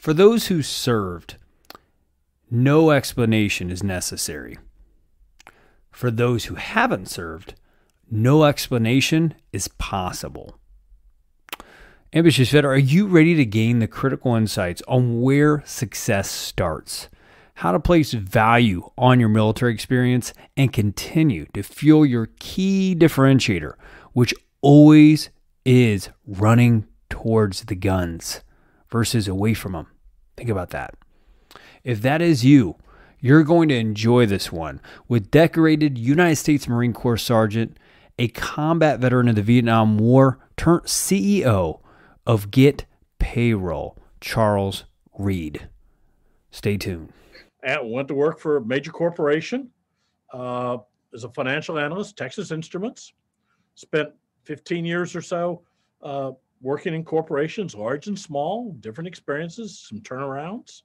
For those who served, no explanation is necessary. For those who haven't served, no explanation is possible. Ambitious Vet, are you ready to gain the critical insights on where success starts, how to place value on your military experience, and continue to fuel your key differentiator, which always is running towards the guns versus away from them? Think about that. If that is you, you're going to enjoy this one with decorated United States Marine Corps Sergeant, a combat veteran of the Vietnam War, turned CEO of Get Payroll, Charles Reed. Stay tuned. I went to work for a major corporation as a financial analyst, Texas Instruments. Spent 15 years or so working in corporations, large and small, different experiences, some turnarounds.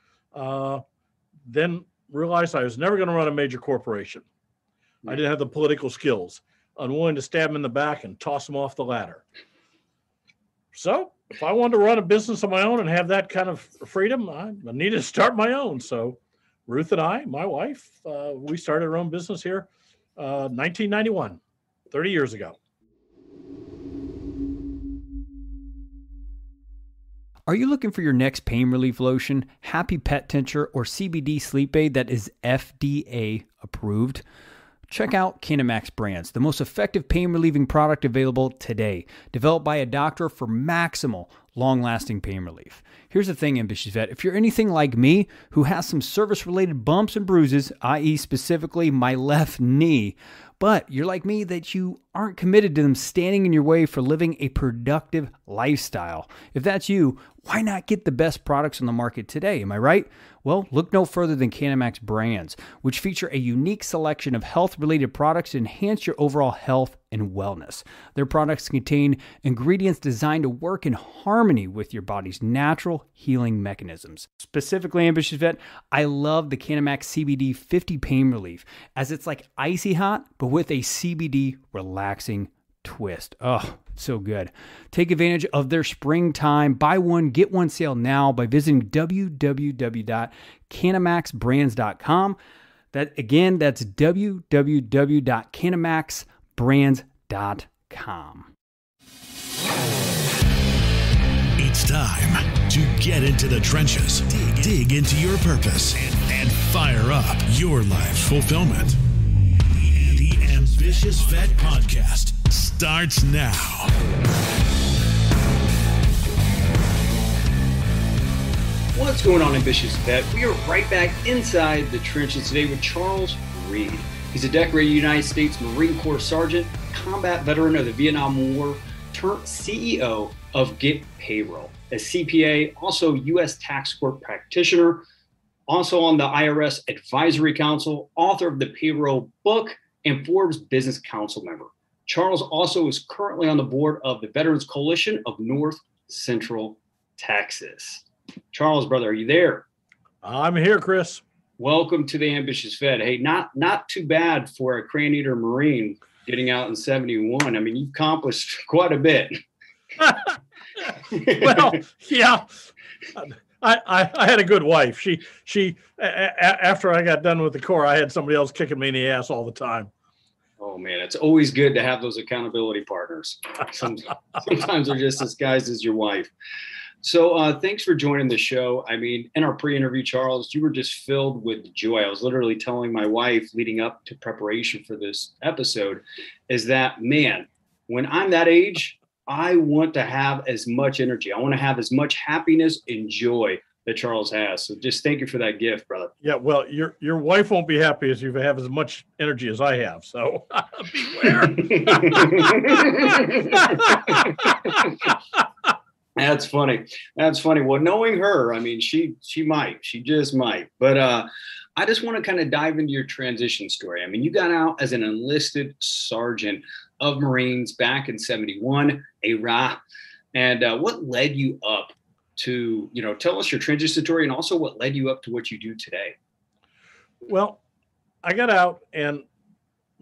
Then realized I was never going to run a major corporation. I didn't have the political skills. Unwilling to stab them in the back and toss them off the ladder. So if I wanted to run a business of my own and have that kind of freedom, I needed to start my own. So Ruth and I, my wife, we started our own business here 1991, 30 years ago. Are you looking for your next pain relief lotion, happy pet tincture, or CBD sleep aid that is FDA approved? Check out Canamax Brands, the most effective pain relieving product available today, developed by a doctor for maximal, long-lasting pain relief. Here's the thing, Ambitious Vet. If you're anything like me, who has some service-related bumps and bruises, i.e. specifically my left knee, but you're like me that you aren't committed to them standing in your way for living a productive lifestyle. If that's you, why not get the best products on the market today? Am I right? Well, look no further than Canamax Brands, which feature a unique selection of health-related products to enhance your overall health and wellness. Their products contain ingredients designed to work in harmony with your body's natural healing mechanisms. Specifically, Ambitious Vet, I love the Canamax CBD 50 Pain Relief, as it's like icy hot, but with a CBD relaxing twist. Oh, so good. Take advantage of their springtime buy one, get one sale now by visiting www.canamaxbrands.com. That's www.canamaxbrands.com. It's time to get into the trenches, dig into your purpose, and fire up your life fulfillment. The Ambitious Vet Podcast starts now. What's going on, Ambitious Vet? We are right back inside the trenches today with Charles Reed. He's a decorated United States Marine Corps Sergeant, combat veteran of the Vietnam War, turned CEO of Get Payroll, a CPA, also U.S. Tax Court practitioner, also on the IRS Advisory Council, author of the Payroll book, and Forbes Business Council member. Charles also is currently on the board of the Veterans Coalition of North Central Texas. Charles, brother, are you there? I'm here, Chris. Welcome to the Ambitious Vet. Hey, not too bad for a crane eater Marine getting out in 71. I mean, you've accomplished quite a bit. Well, yeah. I had a good wife. She after I got done with the Corps, I had somebody else kicking me in the ass all the time. Oh man, it's always good to have those accountability partners. Sometimes they're just disguised as your wife. So thanks for joining the show. I mean, in our pre-interview, Charles, you were just filled with joy. I was literally telling my wife leading up to preparation for this episode is that, man, when I'm that age, I want to have as much energy. I want to have as much happiness and joy that Charles has. So just thank you for that gift, brother. Yeah, well, your wife won't be happy as you have as much energy as I have. So beware. That's funny. That's funny. Well, knowing her, I mean, she just might. But I just want to kind of dive into your transition story. I mean, you got out as an enlisted sergeant of Marines back in 71, and what led you up to, tell us your transition story and also what led you up to what you do today? Well, I got out and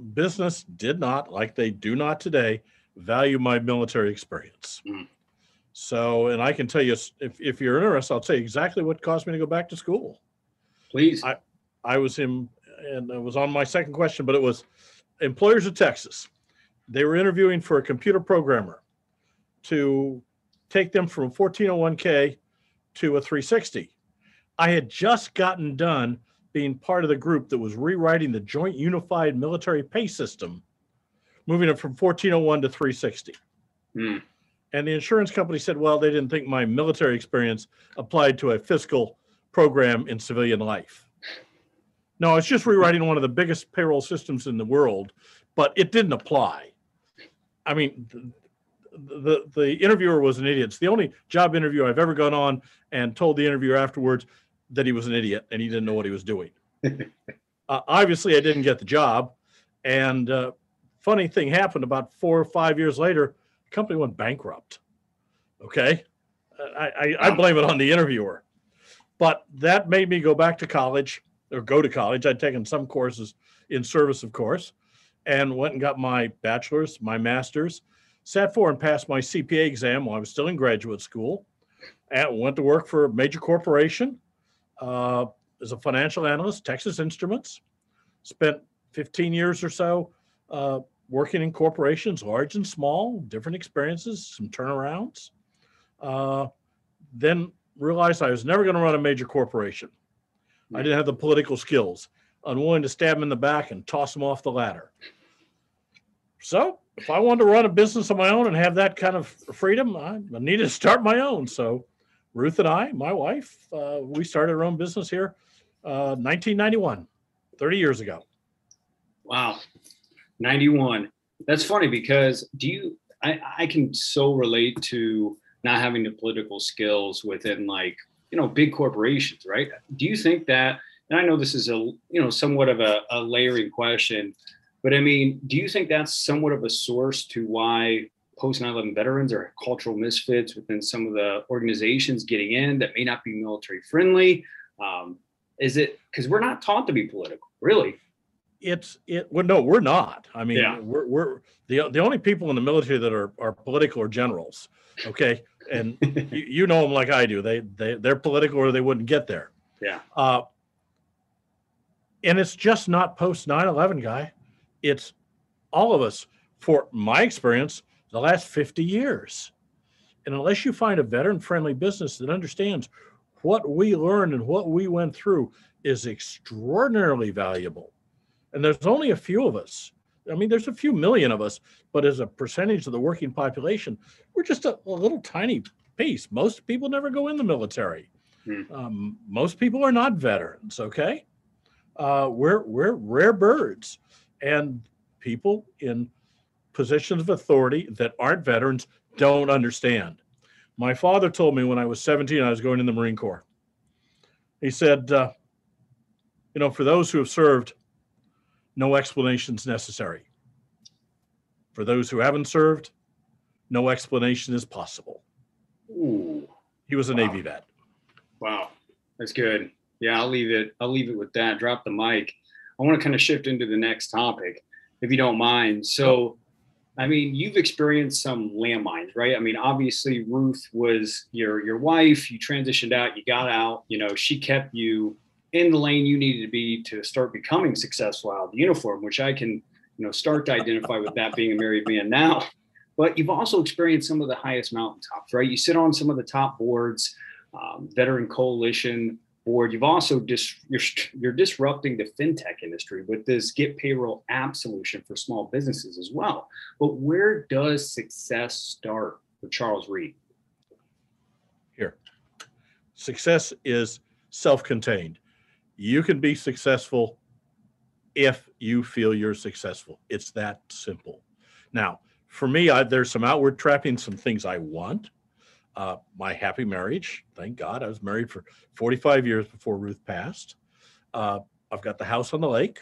business did not, like they do not today, value my military experience. So, and I can tell you, if you're interested, I'll tell you exactly what caused me to go back to school. Please. I was in, and it was on my second question, but it was Employers of Texas. They were interviewing for a computer programmer to take them from a 1401k to a 360. I had just gotten done being part of the group that was rewriting the Joint Unified Military Pay System, moving it from 1401 to 360. Hmm. And the insurance company said, well, they didn't think my military experience applied to a fiscal program in civilian life. No, it's just rewriting one of the biggest payroll systems in the world, but it didn't apply. I mean, the interviewer was an idiot. It's the only job interview I've ever gone on and told the interviewer afterwards that he was an idiot and he didn't know what he was doing. Obviously, I didn't get the job. And funny thing happened about 4 or 5 years later, the company went bankrupt. Okay. I blame it on the interviewer. But that made me go back to college or go to college. I'd taken some courses in service, of course, and went and got my bachelor's, my master's, sat for and passed my CPA exam while I was still in graduate school, and went to work for a major corporation as a financial analyst, Texas Instruments. Spent 15 years or so working in corporations, large and small, different experiences, some turnarounds. Then realized I was never going to run a major corporation. I didn't have the political skills. Unwilling to stab them in the back and toss them off the ladder. So if I wanted to run a business of my own and have that kind of freedom, I needed to start my own. So Ruth and I, my wife, we started our own business here 1991, 30 years ago. Wow. 91. That's funny because I can so relate to not having the political skills within big corporations, right? Do you think that, and I know this is somewhat of a layering question, but I mean, do you think that's somewhat of a source to why post 9/11 veterans are cultural misfits within some of the organizations getting in that may not be military friendly? Is it because we're not taught to be political, really? Well, no, we're not. I mean, Yeah. we're the only people in the military that are political are generals. Okay. And you know them like I do. They're political or they wouldn't get there. Yeah. And it's just not post 9/11, guy. It's all of us, for my experience, the last 50 years. And unless you find a veteran-friendly business that understands what we learned and what we went through is extraordinarily valuable. And there's only a few of us. I mean, there's a few million of us, but as a percentage of the working population, we're just a little tiny piece. Most people never go in the military. Most people are not veterans, okay? We're rare birds. And people in positions of authority that aren't veterans don't understand. My father told me when I was 17, I was going in the Marine Corps. He said, for those who have served, no explanations necessary. For those who haven't served, no explanation is possible. Ooh. He was a Navy vet. Wow. That's good. Yeah, I'll leave it with that. Drop the mic. I want to kind of shift into the next topic, if you don't mind. So, I mean, you've experienced some landmines, right? I mean, obviously Ruth was your wife, you transitioned out, you got out, she kept you in the lane you needed to be to start becoming successful out of the uniform, which I can, start to identify with that being a married man now. But you've also experienced some of the highest mountaintops, right? You sit on some of the top boards, Veteran Coalition board. You've also you're disrupting the fintech industry with this Get Payroll app solution for small businesses as well. But where does success start for Charles Reed? Here, success is self-contained. You can be successful if you feel you're successful. It's that simple. Now, for me, there's some outward trappings, some things I want. My happy marriage, thank God. I was married for 45 years before Ruth passed. I've got the house on the lake.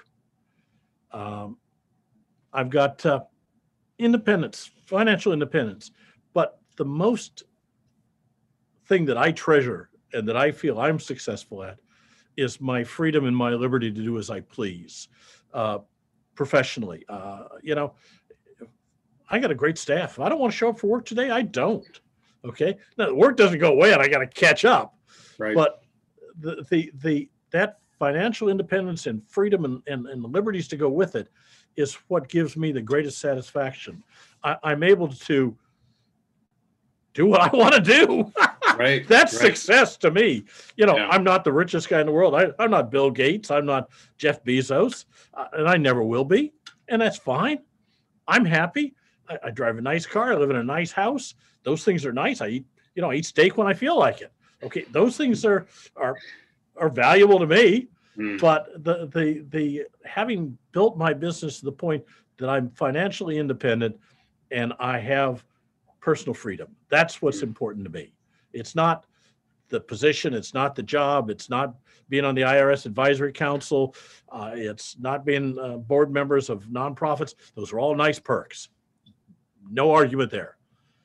I've got independence, financial independence. But the most thing that I treasure and that I feel I'm successful at is my freedom and my liberty to do as I please professionally. I got a great staff. If I don't want to show up for work today, I don't. Okay. Now the work doesn't go away and I got to catch up. Right. But that financial independence and freedom and the liberties to go with it is what gives me the greatest satisfaction. I'm able to do what I want to do. Right. That's right. success to me. Yeah. I'm not the richest guy in the world. I'm not Bill Gates. I'm not Jeff Bezos, and I never will be. And that's fine. I'm happy. I drive a nice car. I live in a nice house. Those things are nice. I eat steak when I feel like it. Okay. Those things are valuable to me. But the having built my business to the point that I'm financially independent and I have personal freedom, that's what's important to me. It's not the position, it's not the job, it's not being on the IRS Advisory Council, it's not being board members of nonprofits. Those are all nice perks. No argument there.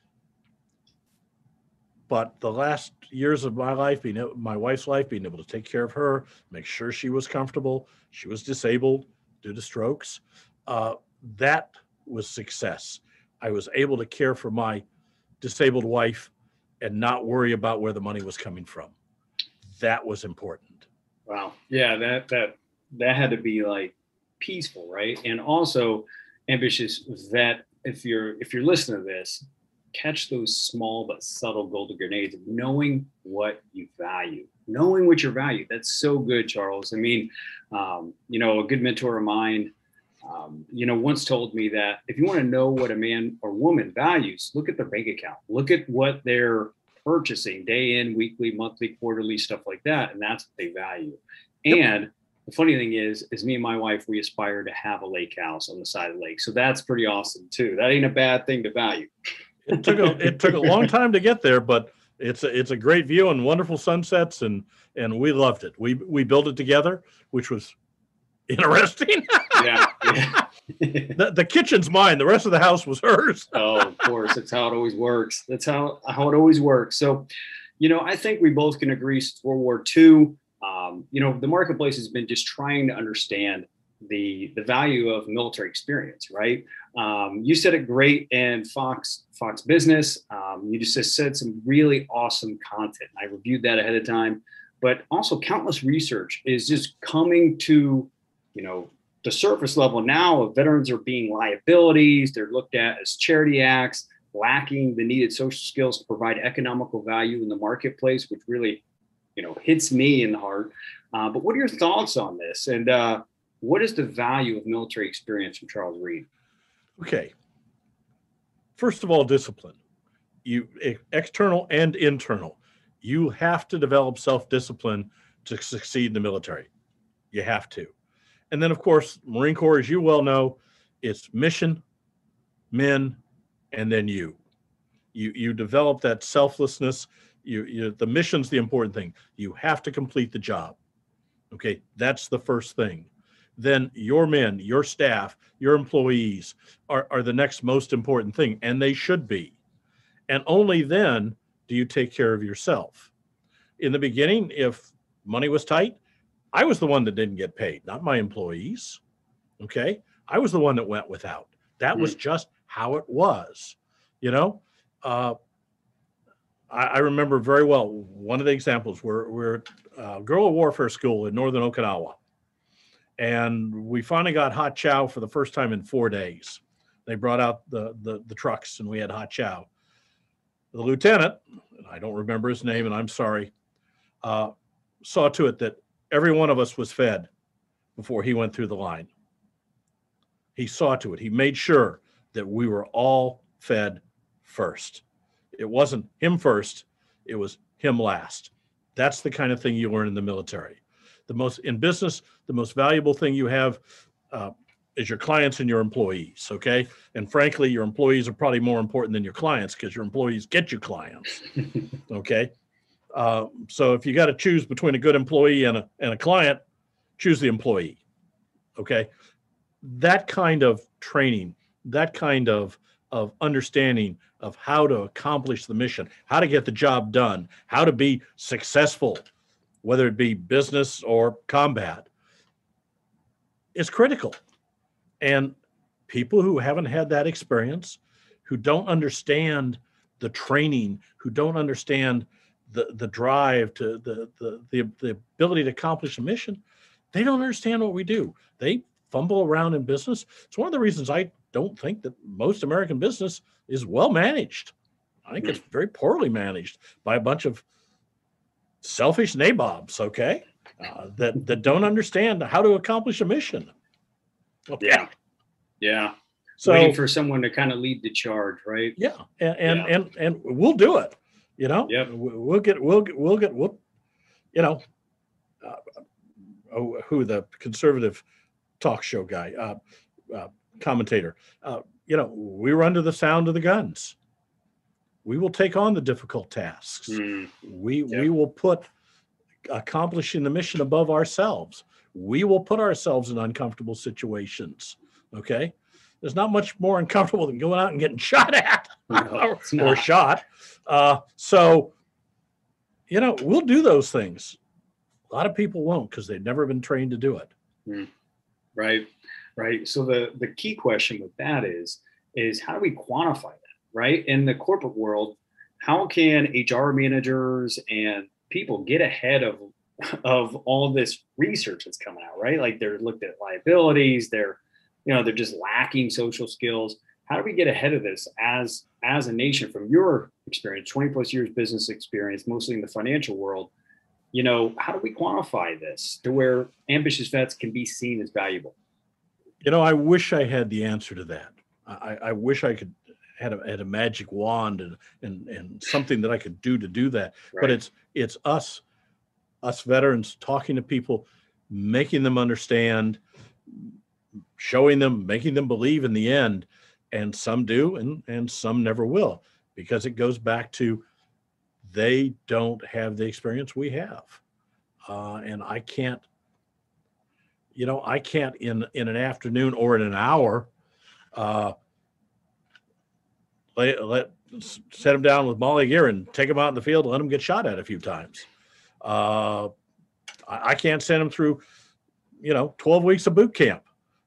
But the last years of my life, my wife's life, being able to take care of her, make sure she was comfortable, she was disabled due to strokes, that was success. I was able to care for my disabled wife and not worry about where the money was coming from. That was important. Wow. Yeah, that had to be like peaceful, right? And also, Ambitious Vet, if you're listening to this, catch those small but subtle golden grenades of knowing what you value, knowing what you value. That's so good, Charles. I mean, a good mentor of mine, once told me that if you want to know what a man or woman values, look at their bank account, look at what they're purchasing day in, weekly, monthly, quarterly, stuff like that. And that's what they value. Yep. And the funny thing is me and my wife, we aspire to have a lake house on the side of the lake. So that's pretty awesome too. That ain't a bad thing to value. It took a long time to get there, but it's a great view and wonderful sunsets, and we loved it. We built it together, which was interesting. Yeah. The kitchen's mine. The rest of the house was hers. Oh, of course. That's how it always works. That's how it always works. So, I think we both can agree since World War II, the marketplace has been just trying to understand the value of military experience, right? You said it great in Fox Business. You just said some really awesome content. I reviewed that ahead of time, but also countless research is just coming to, the surface level now of veterans are being liabilities. They're looked at as charity acts, lacking the needed social skills to provide economical value in the marketplace, which really, hits me in the heart. But what are your thoughts on this? And what is the value of military experience from Charles Reed? Okay. First of all, discipline. External and internal. You have to develop self-discipline to succeed in the military. You have to. And then, of course, Marine Corps, as you well know, it's mission, men, and then you. You develop that selflessness. The mission's the important thing. You have to complete the job. Okay, that's the first thing. Then your men, your staff, your employees are the next most important thing, and they should be. And only then do you take care of yourself. In the beginning, if money was tight, I was the one that didn't get paid, not my employees. Okay, I was the one that went without. That was just how it was. I remember very well one of the examples. We're at guerrilla warfare school in northern Okinawa. And we finally got hot chow for the first time in 4 days. They brought out the trucks and we had hot chow. The lieutenant, and I don't remember his name and I'm sorry, saw to it that every one of us was fed before he went through the line. He saw to it. He made sure that we were all fed first. It wasn't him first. It was him last. That's the kind of thing you learn in the military. In business, the most valuable thing you have is your clients and your employees, okay? And frankly, your employees are probably more important than your clients because your employees get you clients, okay? So if you got to choose between a good employee and a client, choose the employee, okay? That kind of training, that kind of understanding of how to accomplish the mission, how to get the job done, how to be successful, whether it be business or combat, is critical. And people who haven't had that experience, who don't understand the training, who don't understand the drive to the ability to accomplish a mission, they don't understand what we do. They fumble around in business. It's one of the reasons I don't think that most American business is well managed. I think it's very poorly managed by a bunch of selfish nabobs, okay, that don't understand how to accomplish a mission. Okay. Yeah. So waiting for someone to kind of lead the charge, right? Yeah, and we'll do it. You know, Yep. We'll get, you know, who the conservative talk show guy, commentator, you know, we run to the sound of the guns. We will take on the difficult tasks. We will put accomplishing the mission above ourselves. We will put ourselves in uncomfortable situations. Okay. There's not much more uncomfortable than going out and getting shot at or shot. So, you know, we'll do those things. A lot of people won't because they've never been trained to do it. Right. So the key question with that is how do we quantify that, right? In the corporate world, how can HR managers and people get ahead of all this research that's coming out, right? Like they're looked at liabilities, they're just lacking social skills. How do we get ahead of this as a nation from your experience, 20 plus years business experience, mostly in the financial world? You know, how do we quantify this to where ambitious vets can be seen as valuable? You know, I wish I had the answer to that. I wish I could had a magic wand and something that I could do to do that. Right. But it's us veterans talking to people, making them understand, showing them, making them believe in the end. And some do, and some never will, because it goes back to they don't have the experience we have. And I can't in an afternoon or in an hour, set them down with Molly gear and take them out in the field and let them get shot at a few times. I can't send them through, 12 weeks of boot camp.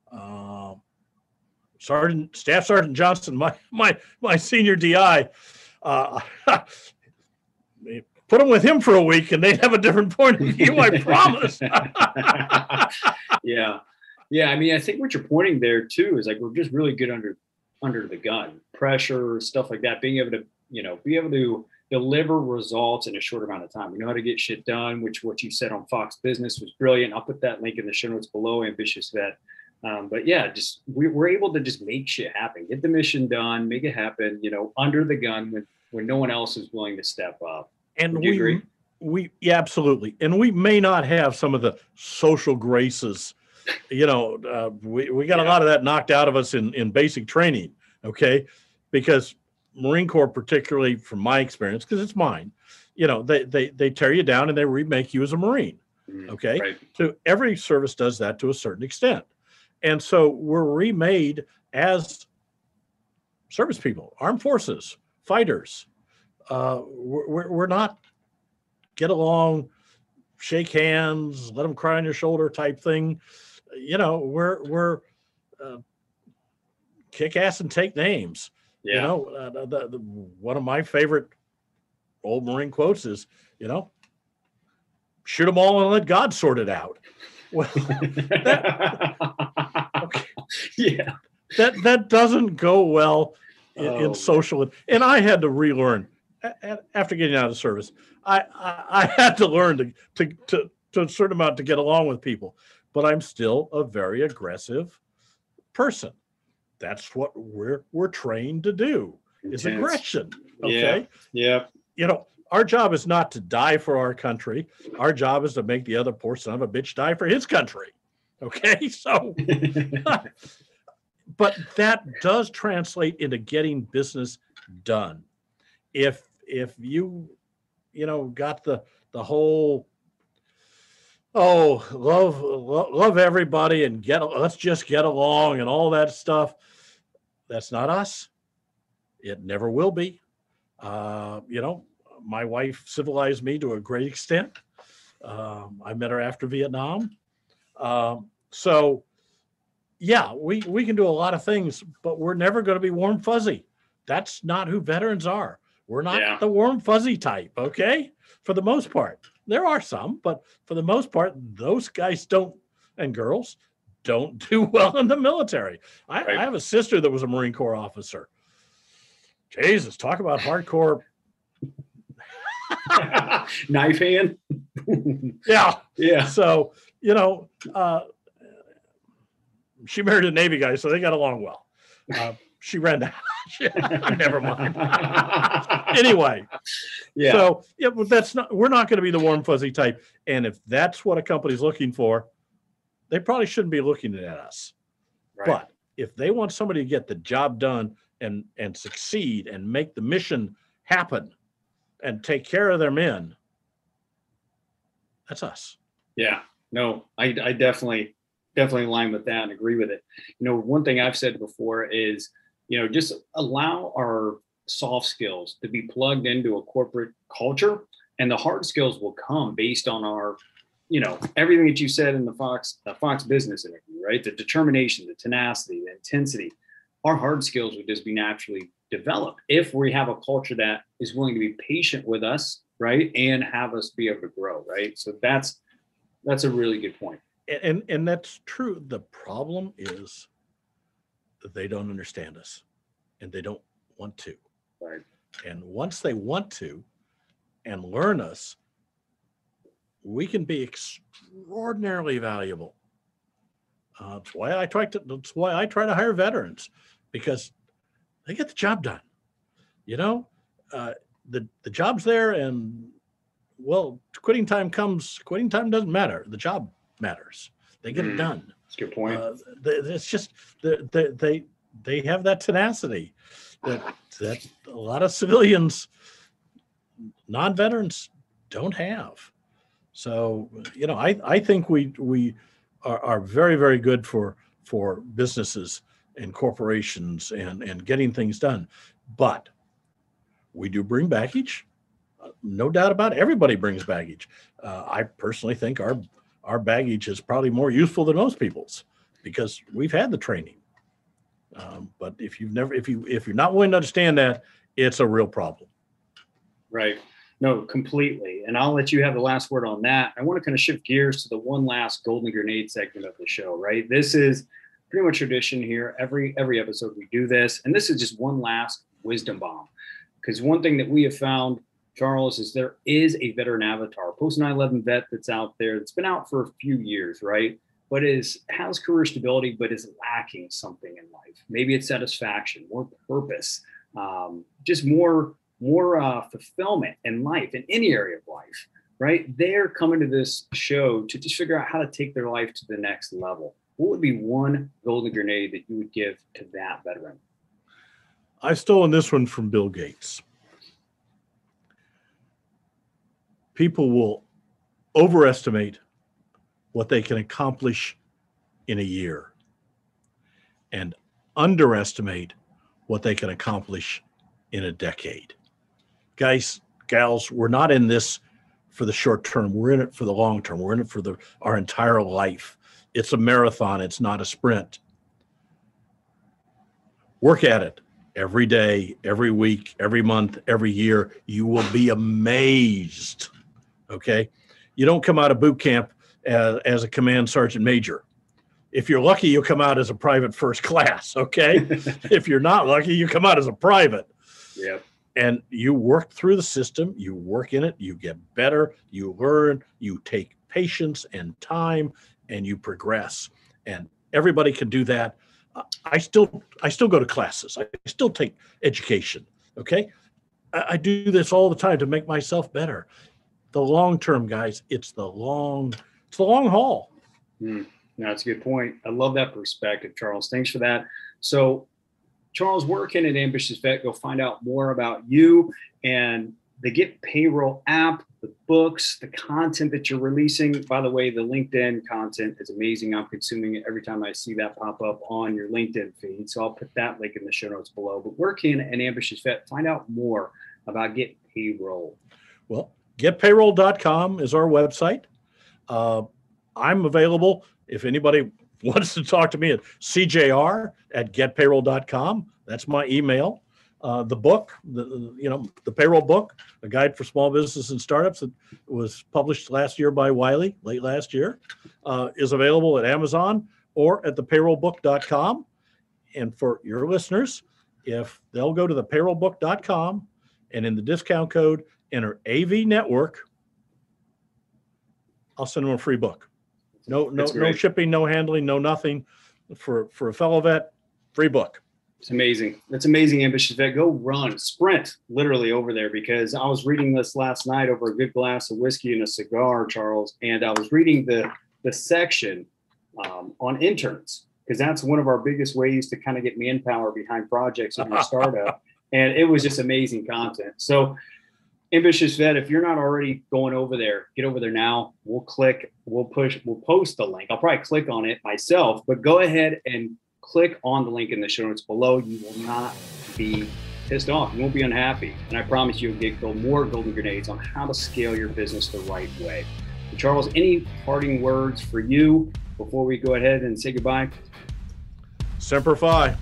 Staff Sergeant Johnson, my senior DI, put them with him for a week and they'd have a different point of view, I promise. Yeah. I mean, I think what you're pointing there too is like, we're just really good under the gun, pressure, stuff like that, being able to deliver results in a short amount of time. We know how to get shit done, which what you said on Fox Business was brilliant. I'll put that link in the show notes below, Ambitious Vet. But yeah, just we're able to just make shit happen, get the mission done, make it happen, under the gun when no one else is willing to step up. And yeah, absolutely. And we may not have some of the social graces, we got a lot of that knocked out of us in basic training. Okay. Because Marine Corps, particularly from my experience, because it's mine, they tear you down and they remake you as a Marine. Okay. Right. So every service does that to a certain extent. And so we're remade as service people, armed forces, fighters. We're not get along, shake hands, let them cry on your shoulder type thing. We're kick ass and take names. Yeah. One of my favorite old Marine quotes is, shoot them all and let God sort it out. Well, okay. Yeah, that doesn't go well in social. And I had to relearn after getting out of service. I had to learn to a certain amount to get along with people, but I'm still a very aggressive person. That's what we're trained to do. Is aggression. Okay. Yeah. Our job is not to die for our country. Our job is to make the other poor son of a bitch die for his country. Okay. So, but that does translate into getting business done. If you, got the whole, love everybody and let's just get along and all that stuff. That's not us. It never will be. My wife civilized me to a great extent. I met her after Vietnam. So yeah, we can do a lot of things, but we're never going to be warm fuzzy. That's not who veterans are. We're not the warm, fuzzy type, okay? For the most part. There are some, but for the most part, those guys don't, and girls, don't do well in the military. I have a sister that was a Marine Corps officer. Jesus, talk about hardcore. Knife hand. Yeah. So, she married a Navy guy, so they got along well. She ran the house. Never mind. Anyway. Yeah. So but we're not going to be the warm, fuzzy type. And if that's what a company's looking for, they probably shouldn't be looking at us. Right. But if they want somebody to get the job done and succeed and make the mission happen and take care of their men, that's us. Yeah. No, I definitely align with that and agree with it. One thing I've said before is, just allow our soft skills to be plugged into a corporate culture, and the hard skills will come based on our, everything that you said in the Fox business interview, right? The determination, the tenacity, the intensity. Our hard skills would just be naturally developed if we have a culture that is willing to be patient with us, right? And have us be able to grow, right? So that's a really good point. And that's true. The problem is that they don't understand us and they don't want to. Right. And once they want to and learn us, we can be extraordinarily valuable. That's why I try to hire veterans, because they get the job done. The job's there, and quitting time comes. Quitting time doesn't matter. The job matters. They get it done. That's a good point. It's just they have that tenacity that a lot of civilians, non-veterans, don't have. So I think we are very, very good for businesses and corporations and getting things done, but we do bring baggage. No doubt about it. Everybody brings baggage. I personally think our baggage is probably more useful than most people's because we've had the training. But if you're not willing to understand that, it's a real problem. Right. No, completely. And I'll let you have the last word on that. I want to kind of shift gears to the one last golden grenade segment of the show, right? This is pretty much tradition here. Every episode we do this, and this is just one last wisdom bomb. Because one thing that we have found, Charles, is there is a veteran avatar, post 9/11 vet that's out there that's been out for a few years, right? But has career stability, but is lacking something in life. Maybe it's satisfaction, more purpose, just more fulfillment in life, in any area of life, right? They're coming to this show to just figure out how to take their life to the next level. What would be one golden grenade that you would give to that veteran? I've stolen this one from Bill Gates. People will overestimate what they can accomplish in a year and underestimate what they can accomplish in a decade. Guys, gals, we're not in this for the short term. We're in it for the long term. We're in it for our entire life. It's a marathon. It's not a sprint. Work at it every day, every week, every month, every year. You will be amazed. Okay? You don't come out of boot camp as a command sergeant major. If you're lucky, you'll come out as a private first class. Okay? If you're not lucky, you come out as a private. Yep. And you work through the system, you work in it, you get better, you learn, you take patience and time, and you progress. And everybody can do that. I still go to classes. I still take education. Okay. I do this all the time to make myself better. The long term, guys, it's the long haul. No, that's a good point. I love that perspective, Charles. Thanks for that. So, Charles, where can an ambitious vet go find out more about you and the Get Payroll app, the books, the content that you're releasing? By the way, the LinkedIn content is amazing. I'm consuming it every time I see that pop up on your LinkedIn feed. So I'll put that link in the show notes below. But where can an ambitious vet find out more about Get Payroll? Well, getpayroll.com is our website. I'm available if anybody wants to talk to me at cjr@getpayroll.com. That's my email. the book, the payroll book, a guide for small businesses and startups that was published last year by Wiley, late last year, is available at Amazon or at thepayrollbook.com. And for your listeners, if they'll go to thepayrollbook.com and in the discount code enter AV Network, I'll send them a free book. No shipping, no handling, no nothing. For a fellow vet, free book. It's amazing. That's amazing, Ambitious Vet. Go run, sprint literally over there, because I was reading this last night over a good glass of whiskey and a cigar, Charles, and I was reading the section on interns, because that's one of our biggest ways to kind of get manpower behind projects in your startup. And it was just amazing content. So Ambitious Vet, if you're not already going over there, get over there now. We'll post the link. I'll probably click on it myself, but go ahead and click on the link in the show notes below. You will not be pissed off. You won't be unhappy. And I promise you'll get more golden grenades on how to scale your business the right way. So Charles, any parting words for you before we go ahead and say goodbye? Semper Fi.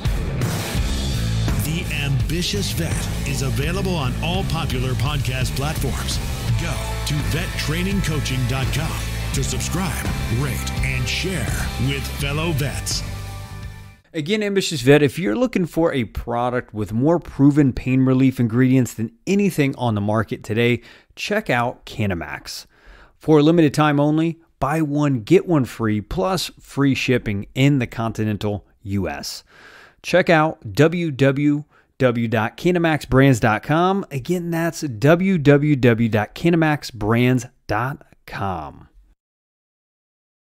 The Ambitious Vet is available on all popular podcast platforms. Go to vettrainingcoaching.com to subscribe, rate, and share with fellow vets. Again, Ambitious Vet, if you're looking for a product with more proven pain relief ingredients than anything on the market today, check out Canamax. For a limited time only, buy one, get one free, plus free shipping in the continental U.S. Check out www.canamaxbrands.com. Again, that's www.canamaxbrands.com.